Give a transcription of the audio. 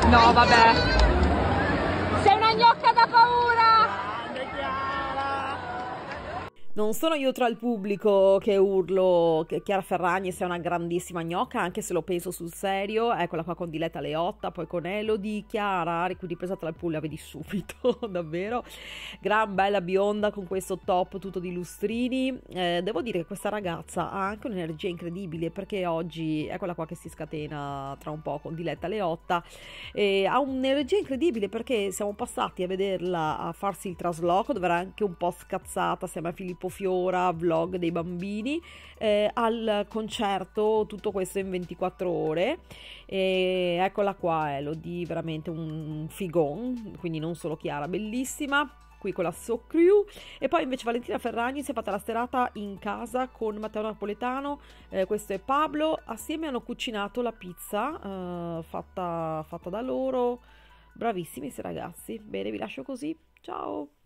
No, vabbè. Sei una gnocca da paura! Non sono io tra il pubblico che urlo che Chiara Ferragni sia una grandissima gnocca, anche se lo penso sul serio. Eccola qua con Diletta Leotta, poi con Elodie, Chiara, ripresa tra il pool, la vedi subito, davvero. Gran bella bionda con questo top tutto di lustrini. Devo dire che questa ragazza ha anche un'energia incredibile, perché oggi, eccola qua che si scatena tra un po' con Diletta Leotta, ha un'energia incredibile, perché siamo passati a vederla a farsi il trasloco, dove era anche un po' scazzata assieme a Filippo Fiora, vlog dei bambini, al concerto, tutto questo in 24 ore. E eccola qua, Elodie, veramente un figon, quindi non solo Chiara, bellissima, qui con la So Crew. E poi invece Valentina Ferragni si è fatta la serata in casa con Matteo Napoletano, questo è Pablo, assieme hanno cucinato la pizza fatta da loro. Bravissimi questi ragazzi. Bene, vi lascio così, ciao.